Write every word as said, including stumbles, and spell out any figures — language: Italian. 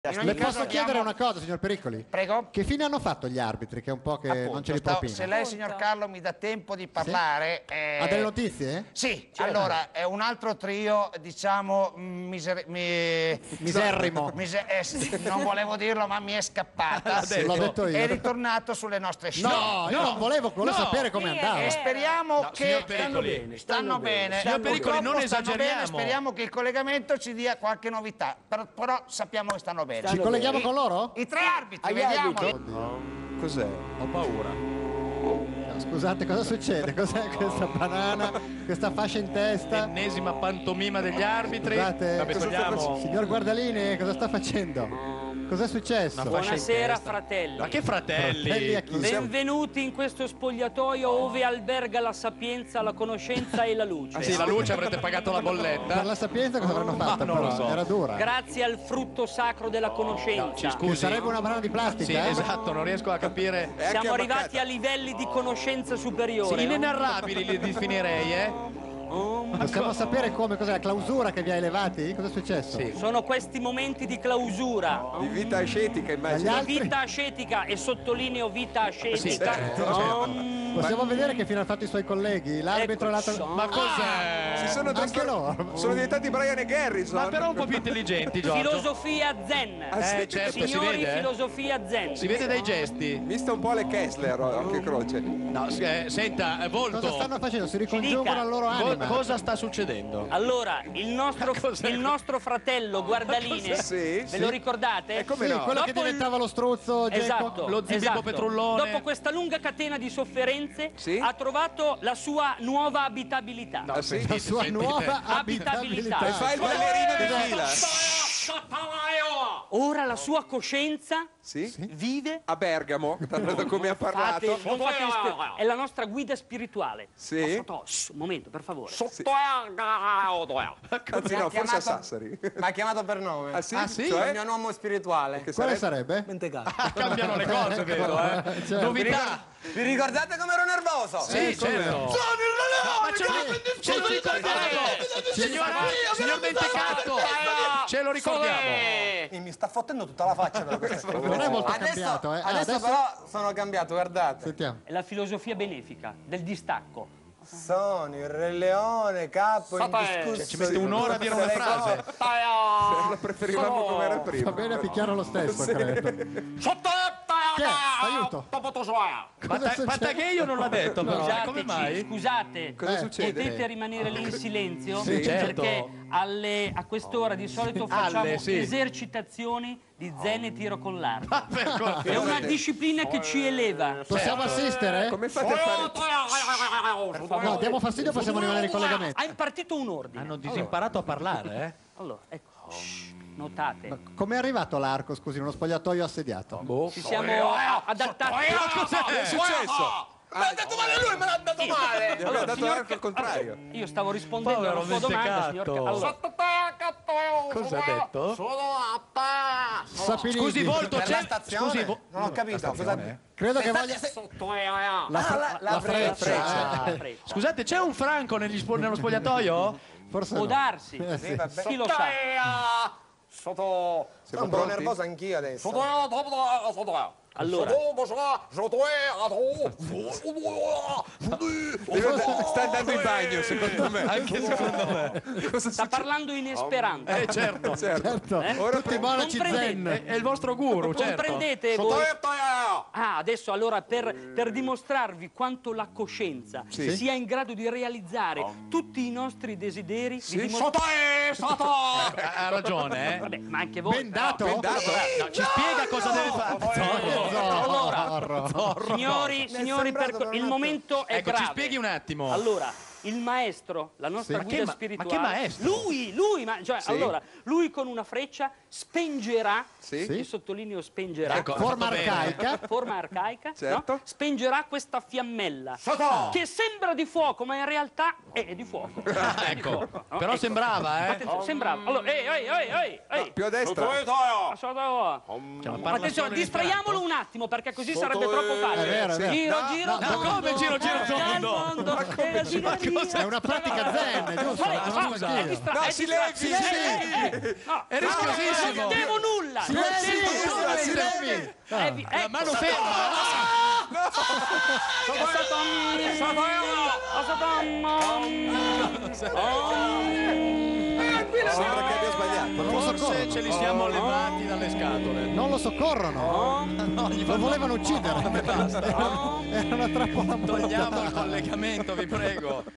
Le posso chiedere abbiamo... una cosa, signor Pericoli? Prego? Che fine hanno fatto gli arbitri? Che è un po' che Appunto, non ce li sto, propina. Se lei, signor Carlo, mi dà tempo di parlare... Sì? Eh... Ha delle notizie? Sì, certo. Allora, è un altro trio, diciamo, miser... mi... miserrimo. Miser... Eh, sì, non volevo dirlo, ma mi è scappata. L'ho detto io. È ritornato sulle nostre scene. No, io no. non volevo, volevo no. sapere come andava. E speriamo no, che stanno bene. Stanno, stanno bene. bene. Signor Pericoli, non esageriamo. Bene, speriamo che il collegamento ci dia qualche novità. Però, però sappiamo che stanno bene. Ci colleghiamo con loro? I tre arbitri, vediamo. Um, Cos'è? Ho paura. No, scusate, cosa succede? Cos'è questa banana? Questa fascia in testa? Ennesima pantomima degli arbitri. Scusate, Vabbè, togliamo... signor Guardalini, cosa sta facendo? Cos'è successo? Buonasera fratelli. Ma che fratelli? fratelli a chi? Benvenuti in questo spogliatoio ove alberga la sapienza, la conoscenza e la luce. Ah sì, la luce avrete pagato la bolletta. Per la sapienza cosa avranno fatto? Non però? lo so. Era dura. Grazie al frutto sacro della conoscenza. No, ci scusi. Che sarebbe una banana di plastica? Sì, eh? esatto, non riesco a capire. Siamo arrivati a livelli di conoscenza superiore. Sì, inenarrabili li definirei, eh? Possiamo sapere come, cos'è la clausura che vi ha elevati? Cosa è successo? Sì. Sono questi momenti di clausura. Di vita ascetica, immagino. Di vita ascetica, e sottolineo vita ascetica. Sì, certo, certo. Possiamo vedere che fine hanno fatto i suoi colleghi? L'arbitro e l'altro... Ma cos'è? Si sono Anche loro? Sono diventati Brian e Garrison. Ma però un po' più intelligenti, Giorgio. Filosofia zen. Ah, sì? Eh, certo, Signori, si vede, eh? filosofia zen. Si vede dai gesti. Mista un po' le Kessler, occhio e croce. No, eh, senta, eh, Volto. Cosa stanno facendo? Si ricongiungono dica. al loro Co- anima. cosa sta succedendo? Allora, il nostro, Cos'è? il nostro fratello Guardalini, Sì, ve sì. lo ricordate? E come Sì, no? quello che Dopo il- diventava lo struzzo Geco. Esatto, Lo zibibbo esatto. petrullone. Dopo questa lunga catena di sofferenze Sì. ha trovato la sua nuova abitabilità. No, Ah, sì? La sua sentite. nuova Abitabilità. abitabilità. E fa il ballerino di fila. Ora la sua coscienza Sì? vive. A Bergamo, da come ha Fate, parlato. non fate rispe- è la nostra guida spirituale. Sì? Aspetta, shh, un momento, per favore. Anzi no, forse a Sassari. Mi ha chiamato per nome. Ah sì? Ah, sì? È Cioè? il mio uomo spirituale. Che Quale sarebbe? sarebbe? Mentecato. Cambiano le cose, vedo, eh. Certo. Novità. Vi ricordate come ero nervoso? Sì, certo. Ma ce lo, ce lo ricordiamo. Signora, signor Mentecatto, ce lo ricordiamo. E mi sta fottendo tutta la faccia per questo. Non è molto Adesso, cambiato, eh. Ah, adesso, adesso- però sono cambiato, guardate. Sentiamo. È la filosofia benefica del distacco. Sono il Re Leone, capo indiscusso. Cioè, ci mette un'ora a dire una tutte le frase. cose. Lo preferivamo come era Va prima. bene a picchiare lo stesso, credo. Che è? Aiuto. Pata- Patagheio non l'ha detto, però. eh, Come Scusateci, mai? scusate. Cosa Eh, succede? Potete rimanere lì in silenzio? Sì, certo. Perché alle- a quest'ora di solito facciamo Alle, sì. esercitazioni di zen e tiro con l'arco. Ah, per cortesia. È una disciplina che ci eleva. Possiamo assistere? Come fate a fare? No, diamo fastidio, possiamo rimanere in collegamento. Ha impartito un ordine. Hanno disimparato a parlare, eh? Allora, ecco. Notate. Come è arrivato l'arco, scusi, in uno spogliatoio assediato? Boh. Ci siamo adattati. Che è successo? Ma ha dato male lui, me l'ha dato male. Gli aveva dato l'arco al contrario. Io stavo rispondendo Povero alla sua domanda, signor Mentecatto. Ca- allora, Cosa ha detto? Sapiniti. Scusi, Volto, Per la c'è... stazione? Scusi, Vo- Non ho capito. Cosa... Credo che voglia... La, Ah, fre- la- la la freccia. freccia. ah, eh. freccia. Scusate, c'è un franco negli spo- nello spogliatoio? Forse Può no. darsi. Eh, sì. Chi lo sa? Sotto... Sono un po' pronti? nervoso anch'io adesso. Allora, Sta andando in bagno, secondo me. Anche secondo me. Cosa sta succede? parlando in esperanto. Eh, certo. Certo, Eh? Ora tutti i monaci Comprendete? zen. È, è il vostro guru, certo. Comprendete voi? Ah, adesso allora per, per dimostrarvi quanto la coscienza Sì. sia in grado di realizzare tutti i nostri desideri, vi dimostro- Ha, ha ragione, eh? Vabbè, ma anche voi. Bendato? Bendato? No, ci spiega cosa deve fare. Zorro. Signori, Mi è signori, per- sembrato il un momento è Ecco, grave. ci spieghi un attimo. Allora, il maestro, la nostra Sì. Ma guida che ma- spirituale. ma che maestro? Lui, lui, ma, cioè, Sì. allora, lui con una freccia spengerà, Sì? io sottolineo spengerà, Ecco, Forma ha fatto bene. arcaica. forma arcaica, Certo. no? Spengerà questa fiammella che sembra di fuoco, ma in realtà è di fuoco. Ah, È di ecco, fuoco, no? però Ecco. sembrava, eh? Attenzione, sembrava. Allora, ehi, ehi, ehi, ehi, ehi. Più a destra. Ascolta, Cioè, ma parla attenzione, solo in distraiamolo un attimo perché così sarebbe troppo facile. È vero, è vero. Giro, No, giro, no, come giro, giro, tondo, tondo? tondo, e la gira, gira. È una pratica zen, giusto? Fai- La fa- conosco è anch'io. distra- No, è si distra- levi, No, È rischiosissimo. non devo nulla. non Silenzio, devo nulla. si levi. È vi- La ecco. mano ferma. È stato è stato Sembra che abbia sbagliato. Non lo Forse soccorrono. ce li siamo levati dalle scatole. Non lo soccorrono. No, gli Lo fanno- volevano uccidere. Basta. Era una trappola Togliamo il mortale. collegamento, vi prego.